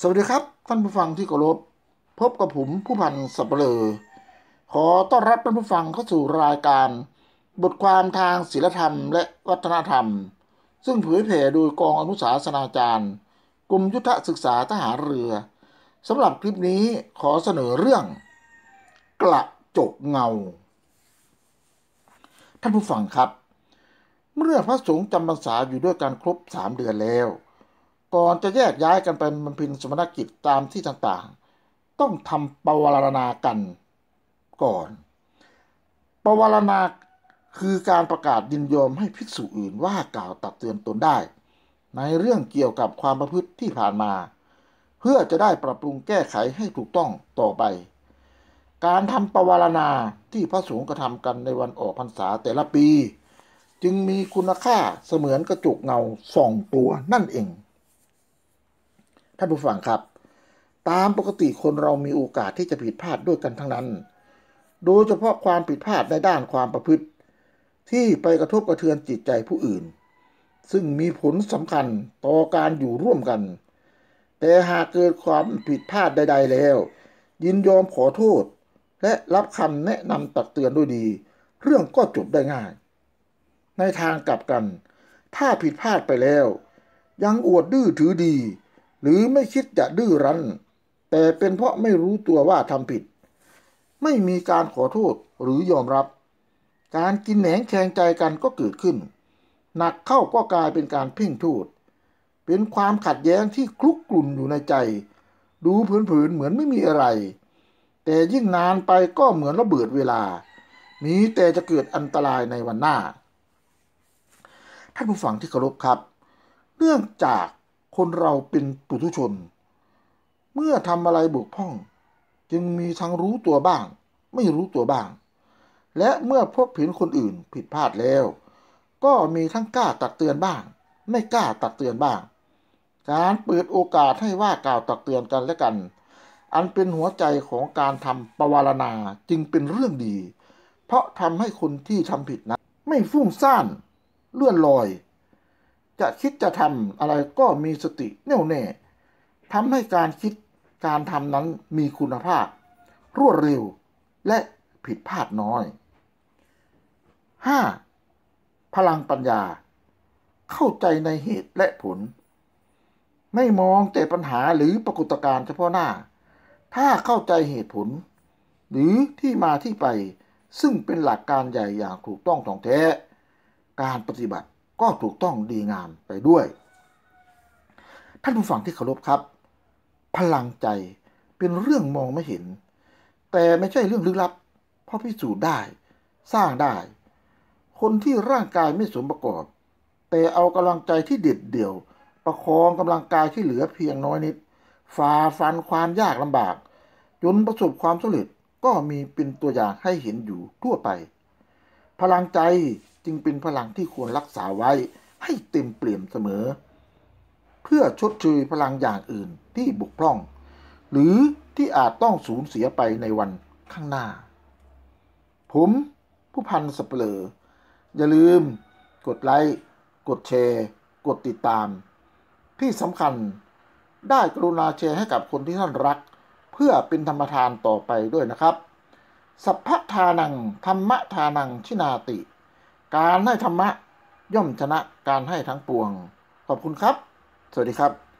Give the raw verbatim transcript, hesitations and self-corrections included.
สวัสดีครับท่านผู้ฟังที่เคารพพบกับผมผู้พันสับเปลอขอต้อนรับท่านผู้ฟังเข้าสู่รายการบทความทางศีลธรรมและวัฒนธรรมซึ่งเผยแผ่โดยกองอนุสาสนาจารย์กรมยุทธศึกษาทหารเรือสำหรับคลิปนี้ขอเสนอเรื่องกระจกเงาท่านผู้ฟังครับเมื่อพระสงฆ์จำพรรษาอยู่ด้วยกันครบสามเดือนแล้วก่อนจะแยกย้ายกันไปบำเพ็ญสมณกิจตามที่ต่างๆต้องทำปวารณากันก่อนปวารณาคือการประกาศยินยอมให้ภิกษุอื่นว่ากล่าวตักเตือนตนได้ในเรื่องเกี่ยวกับความประพฤติที่ผ่านมาเพื่อจะได้ปรับปรุงแก้ไขให้ถูกต้องต่อไปการทำปวารณาที่พระสงฆ์กระทำกันในวันออกพรรษาแต่ละปีจึงมีคุณค่าเสมือนกระจกเงาส่องตัวนั่นเองท่านผู้ฟังครับตามปกติคนเรามีโอกาสที่จะผิดพลาดด้วยกันทั้งนั้นโดยเฉพาะความผิดพลาดในด้านความประพฤติที่ไปกระทบกระเทือนจิตใจผู้อื่นซึ่งมีผลสำคัญต่อการอยู่ร่วมกันแต่หากเกิดความผิดพลาดใดๆแล้วยินยอมขอโทษและรับคำแนะนำตักเตือนด้วยดีเรื่องก็จบได้ง่ายในทางกลับกันถ้าผิดพลาดไปแล้วยังอวดดื้อถือดีหรือไม่คิดจะดื้อรั้นแต่เป็นเพราะไม่รู้ตัวว่าทำผิดไม่มีการขอโทษหรือยอมรับการกินแหนงแคลงใจกันก็เกิดขึ้นหนักเข้าก็กลายเป็นการเพ่งโทษเป็นความขัดแย้งที่คลุกกลุ่นอยู่ในใจดูเผินๆเหมือนไม่มีอะไรแต่ยิ่งนานไปก็เหมือนระเบิดเวลามีแต่จะเกิดอันตรายในวันหน้าท่านผู้ฟังที่เคารพครับเนื่องจากคนเราเป็นปุถุชนเมื่อทำอะไรบกพร่องจึงมีทั้งรู้ตัวบ้างไม่รู้ตัวบ้างและเมื่อพบเห็นคนอื่นผิดพลาดแล้วก็มีทั้งกล้าตักเตือนบ้างไม่กล้าตักเตือนบ้างการเปิดโอกาสให้ว่ากล่าวตักเตือนกันและกันอันเป็นหัวใจของการทำปวารณาจึงเป็นเรื่องดีเพราะทำให้คนที่ทำผิดนั้นไม่ฟุ้งซ่านเลื่อนลอยจะคิดจะทำอะไรก็มีสติแน่วแน่ทำให้การคิดการทำนั้นมีคุณภาพรวดเร็วและผิดพลาดน้อย ห้า. พลังปัญญาเข้าใจในเหตุและผลไม่มองแต่ปัญหาหรือปรากฏการณ์เฉพาะหน้าถ้าเข้าใจเหตุผลหรือที่มาที่ไปซึ่งเป็นหลักการใหญ่อย่างถูกต้องถ่องแท้การปฏิบัติก็ถูกต้องดีงามไปด้วยท่านผู้ฟังที่เคารพครับพลังใจเป็นเรื่องมองไม่เห็นแต่ไม่ใช่เรื่องลึกลับเพราะพิสูจน์ได้สร้างได้คนที่ร่างกายไม่สมประกอบแต่เอากำลังใจที่เด็ดเดี่ยวประคองกำลังกายที่เหลือเพียงน้อยนิดฝ่าฟันความยากลำบากจนประสบความสำเร็จก็มีเป็นตัวอย่างให้เห็นอยู่ทั่วไปพลังใจจึงเป็นพลังที่ควรรักษาไว้ให้เต็มเปี่ยมเสมอเพื่อชดเชยพลังอย่างอื่นที่บกพร่องหรือที่อาจต้องสูญเสียไปในวันข้างหน้าผมผู้พันสับเปลออย่าลืมกดไลค์กดแชร์กดติดตามที่สำคัญได้กรุณาแชร์ให้กับคนที่ท่านรักเพื่อเป็นธรรมทานต่อไปด้วยนะครับสัพพทานังธรรมทานังชินาติการให้ธรรมะย่อมชนะการให้ทั้งปวงขอบคุณครับสวัสดีครับ